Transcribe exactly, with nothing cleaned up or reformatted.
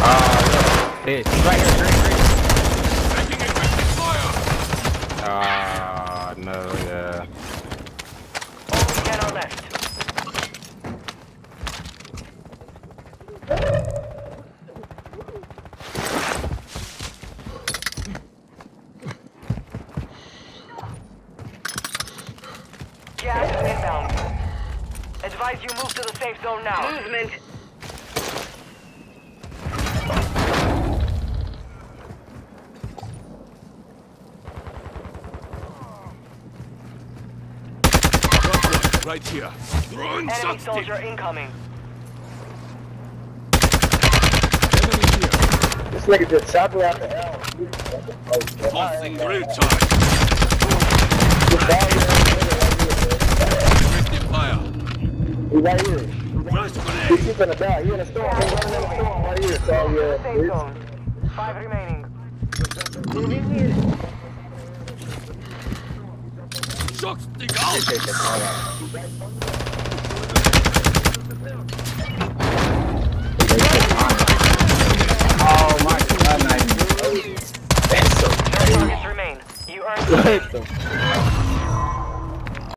Oh, bitch. He's right here, green, green. Taking effective fire. Ah, no, yeah. Only ten are left. Gas is inbound. Advise you move to the safe zone now. Movement. Right here. Throwing Enemy shot soldier stick. incoming. Enemy here. This nigga just shot me out the hell. Tossing recharge. Effective fire. He's right here. Flash He's grenade. keeping the ball. He in the storm. He's running in the storm right here. So Safe yeah. zone. Five remaining. Shock stick out. Oh my god, nice. No targets remain. You earned the What the